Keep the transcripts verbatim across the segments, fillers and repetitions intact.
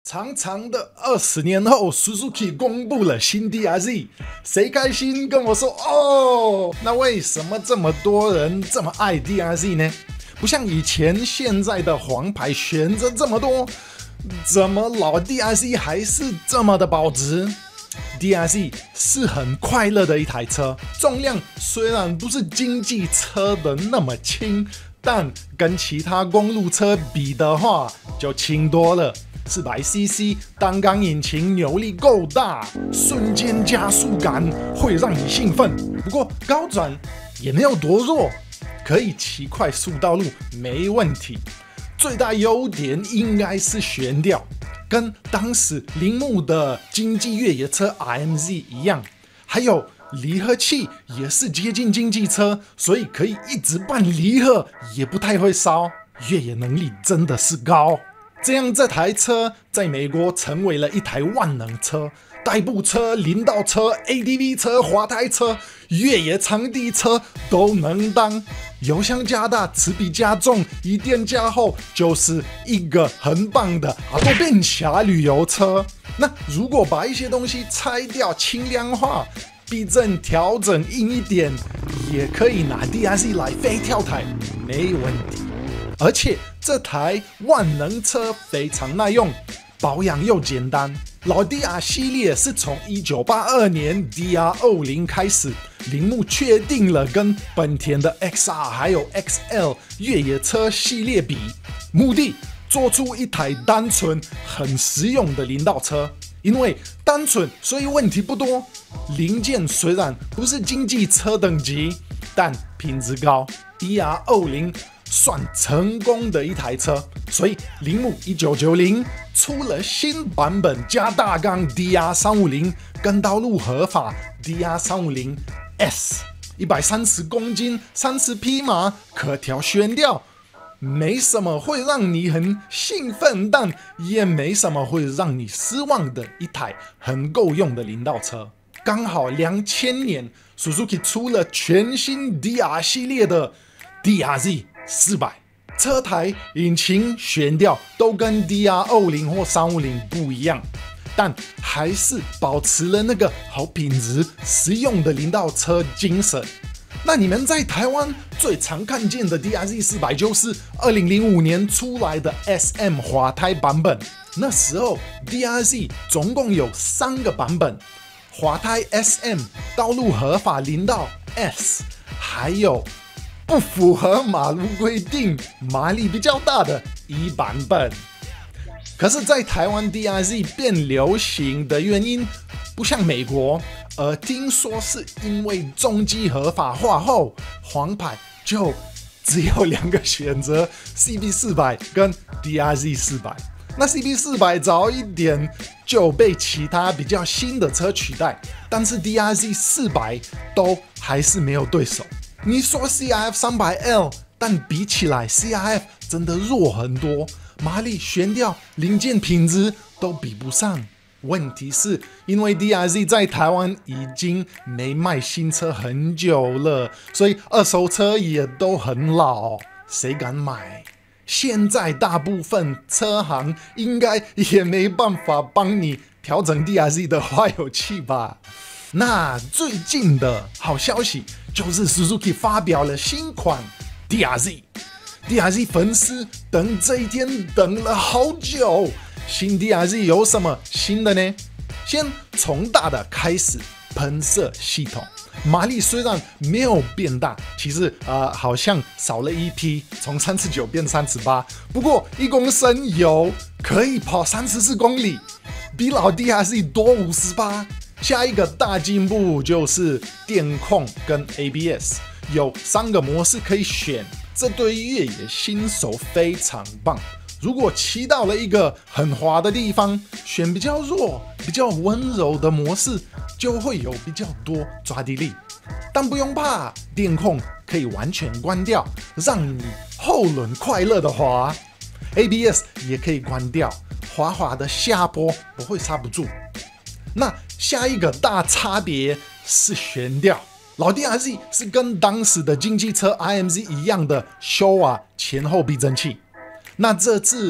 长长的二十年后 ，Suzuki 公布了新 D R Z， 谁开心跟我说哦？那为什么这么多人这么爱 D R Z 呢？不像以前现在的黄牌选择这么多，怎么老 D R Z 还是这么的保值 ？D R Z 是很快乐的一台车，重量虽然不是经济车的那么轻，但跟其他公路车比的话就轻多了。四百 C C 单缸引擎扭力够大，瞬间加速感会让你兴奋。不过高转也没有多弱，可以骑快速道路没问题。最大优点应该是悬吊，跟当时铃木的经济越野车 R M Z 一样，还有离合器也是接近经济车，所以可以一直拌离合，也不太会烧，越野能力真的是高。这样这台车在美国成为了一台万能车，代步车、林道车、A T V 车、滑胎车、越野场地车都能当。油箱加大，齿比加重，一电加厚，就是一个很棒的阿多变侠旅游车。那如果把一些东西拆掉、轻量化，避震调整硬一点，也可以拿 D R Z 来飞跳台，没问题。而且这台万能车非常耐用，保养又简单。老 D R 系列是从一九八二年 D R 二十 开始，铃木确定了跟本田的 X R 还有 X L 越野车系列比，目的做出一台单纯很实用的林道车。因为单纯，所以问题不多。零件虽然不是经济车等级，但品质高。D R 二十算成功的一台车，所以铃木一九九零出了新版本加大缸 D R 三五零跟道路合法 D R 三五零 S， 一百三十公斤，三十匹马，可调悬吊，没什么会让你很兴奋，但也没什么会让你失望的一台很够用的林道车。刚好两千年 Suzuki 出了全新 D R 系列的 D R Z四百，车台、引擎、悬吊都跟 D R 二十或三五零不一样，但还是保持了那个好品质、实用的林道车精神。那你们在台湾最常看见的 D R Z 四百就是二零零五年出来的 S M 滑胎版本。那时候 D R Z 总共有三个版本：滑胎 S M、道路合法林道 S， 还有不符合马路规定、马力比较大的 E 版本。可是，在台湾 D R Z 变流行的原因，不像美国，而听说是因为重机合法化后，黄牌就只有两个选择 ：C B 四百跟 D R Z 四百。那 C B 四百早一点就被其他比较新的车取代，但是 D R Z 四百都还是没有对手。你说 C R F 三百 L， 但比起来 C R F 真的弱很多，马力、悬吊、零件品质都比不上。问题是因为 D R Z 在台湾已经没卖新车很久了，所以二手车也都很老，谁敢买？现在大部分车行应该也没办法帮你调整 D R Z 的化油器吧？那最近的好消息就是 Suzuki 发表了新款 D R Z。D R Z 粉丝等这一天等了好久。新 D R Z 有什么新的呢？先从大的开始，喷射系统。马力虽然没有变大，其实呃好像少了一匹，从三十九变三十八。不过一公升油可以跑三十四公里，比老 D R Z 多五十八。下一个大进步就是电控跟 A B S， 有三个模式可以选，这对越野新手非常棒。如果骑到了一个很滑的地方，选比较弱、比较温柔的模式，就会有比较多抓地力。但不用怕，电控可以完全关掉，让你后轮快乐的滑。A B S 也可以关掉，滑滑的下坡不会刹不住。那下一个大差别是悬吊，老 D R Z 是跟当时的经济车 R M Z 一样的 Showa 前后避震器，那这次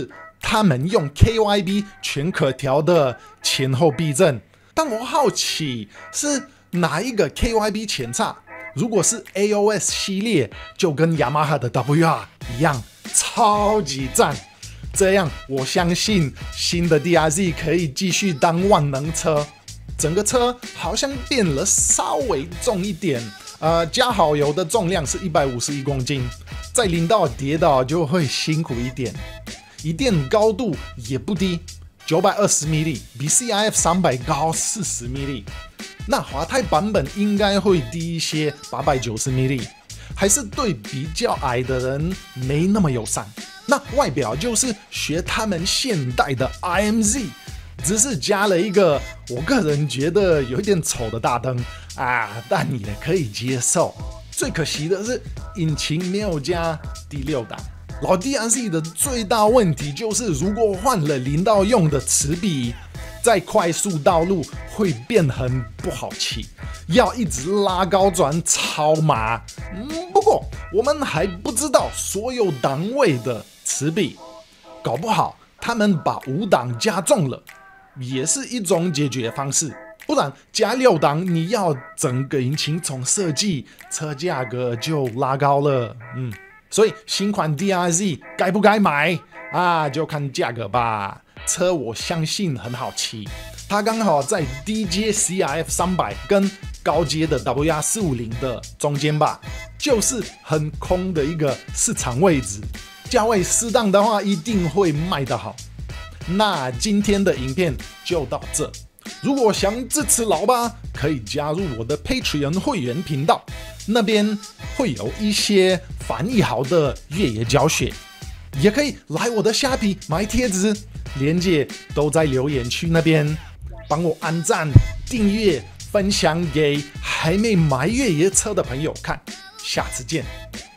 他们用 K Y B 全可调的前后避震，但我好奇是哪一个 K Y B 前叉？如果是 A O S 系列，就跟雅马哈的 W R 一样，超级赞。这样我相信新的 D R Z 可以继续当万能车。整个车好像变了稍微重一点，呃，加好油的重量是一百五十一公斤，在林道跌倒就会辛苦一点。椅垫高度也不低，九百二十毫米，比 C I F 三百高四十毫米。那华泰版本应该会低一些，八百九十毫米，还是对比较矮的人没那么友善。那外表就是学他们现代的 I M Z。只是加了一个我个人觉得有一点丑的大灯啊，但也可以接受。最可惜的是引擎没有加第六档。老 D R Z 的最大问题就是，如果换了林道用的齿比，在快速道路会变很不好骑，要一直拉高转超麻。嗯，不过我们还不知道所有档位的齿比，搞不好他们把五档加重了。也是一种解决方式，不然加六档，你要整个引擎重设计，车价格就拉高了。嗯，所以新款 D R Z 该不该买啊？就看价格吧。车我相信很好骑，它刚好在低阶 C I F 三百跟高阶的 W R 四五零的中间吧，就是很空的一个市场位置。价位适当的话，一定会卖得好。那今天的影片就到这。如果想支持老爸，可以加入我的 Patreon 会员频道，那边会有一些翻译好的越野教学，也可以来我的虾皮买贴纸，链接都在留言区那边。帮我按赞、订阅、分享给还没买越野车的朋友看。下次见。